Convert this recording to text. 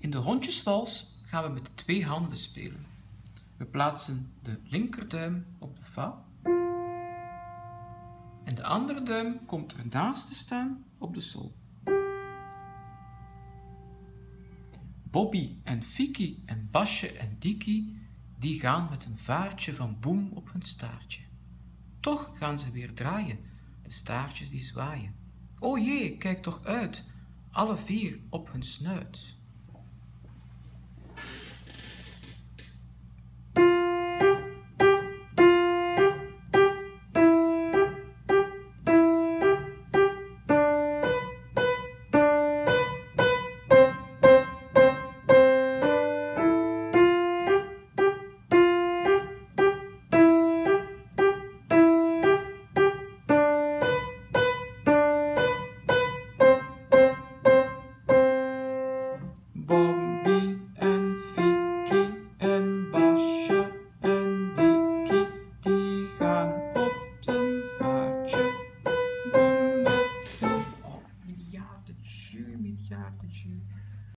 In de rondjeswals gaan we met 2 handen spelen. We plaatsen de linkerduim op de fa en de andere duim komt ernaast te staan op de sol. Bobby en Fiki en Basje en Diki die gaan met een vaartje van Boem op hun staartje. Toch gaan ze weer draaien, de staartjes die zwaaien. O jee, kijk toch uit, alle 4 op hun snuit. Bobby en Fiki en Basje en Diki, die gaan op zijn vaartje. Boem met boem. Oh, miljarden jus.